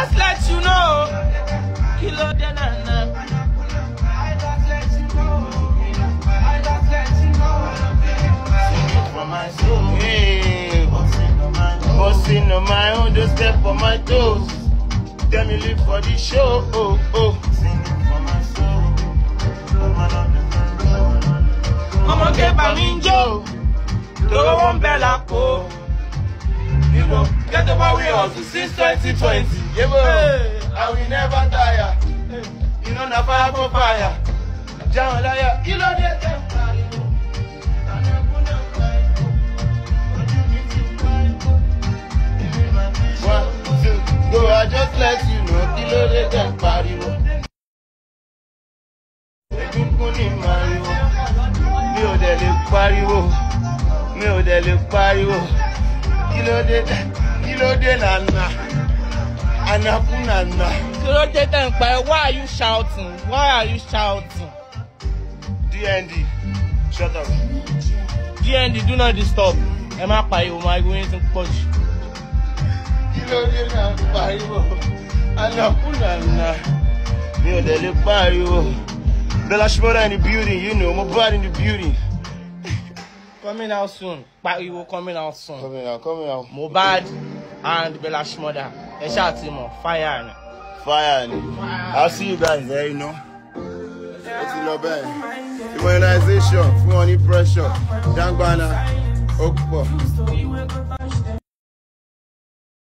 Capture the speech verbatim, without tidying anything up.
just let you know. Kilo de nana. I just let you know. I just let you know. Singing for my soul. Hey, Bossing on my own. bossing on my own, just step on my toes. Tell me live for the show. Oh, oh. Singing for my soul. I'ma get by me Joe. Don't want Bella Po. You know, get over we hustle since twenty twenty. Yeah, bro. Hey. I will never tire. Hey. You know, na fire for fire. Down liar. You know that them one, two, go. I just let you know. You know that them party. Mi ò dẹ̀ lè pariwo, mi ò dẹ̀ lè pariwo. Kí ló dé, kí ló dé nànà, ànàkú nànà. Kí ló dé tẹ̀ ń pa ẹ́? Why are you shouting? Why are you shouting? D N D, shut up. D N D, do not disturb. Ẹ má pariwo, máa gbé yín tí ń pọ̀ jù. Kí ló dé náà pariwo, ànàkú nànà. Mi ò dẹ̀ lè pariwo. Bella Shmurda in the building, you know, Mohbad in the building. Coming out soon. Pariwo coming out soon. Coming out, coming out. Mohbad and Bella Shmurda. Ẹ ṣáà ti mọ̀, fire ni. Fire ni. I'll see you guys there, you know. Ó ti lọ bẹ́ẹ̀. Immunization, fún wọn ní pressure. Dangbana, ó pọ̀.